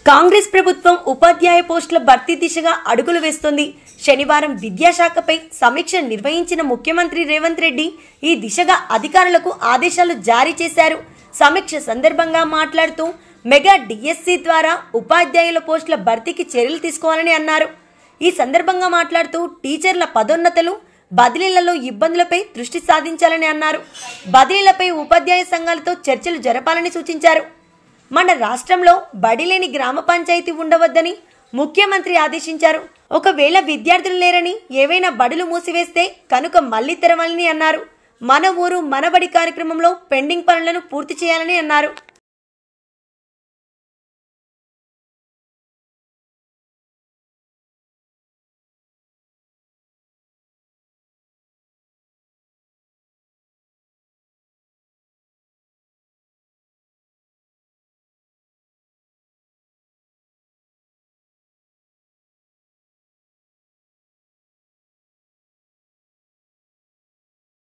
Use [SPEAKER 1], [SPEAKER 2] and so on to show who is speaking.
[SPEAKER 1] కాంగ్రెస్ ప్రభుత్వం ఉపాధ్యాయ పోస్టుల భర్తీ దిశగా అడుగులు వేస్తోంది. శనివారం విద్యాశాఖపై సమీక్ష నిర్వహించిన ముఖ్యమంత్రి రేవంత్ రెడ్డి ఈ దిశగా అధికారులకు ఆదేశాలు జారీ చేశారు. సమీక్ష సందర్భంగా మాట్లాడుతూ మెగా డిఎస్సి ద్వారా ఉపాధ్యాయుల పోస్టుల భర్తీకి చర్యలు తీసుకోవాలని అన్నారు. ఈ సందర్భంగా మాట్లాడుతూ టీచర్ల పదోన్నతులు, బదిలీలలో ఇబ్బందులపై దృష్టి సాధించాలని అన్నారు. బదిలీలపై ఉపాధ్యాయ సంఘాలతో చర్చలు జరపాలని సూచించారు. మన రాష్ట్రంలో బడిలేని గ్రామ పంచాయతీ ఉండవద్దని ముఖ్యమంత్రి ఆదేశించారు. ఒకవేళ విద్యార్థులు లేరని ఏవైనా బడులు మూసివేస్తే కనుక మళ్లీ తెరవాలని అన్నారు. మన ఊరు మనబడి కార్యక్రమంలో పెండింగ్ పనులను పూర్తి చేయాలని అన్నారు.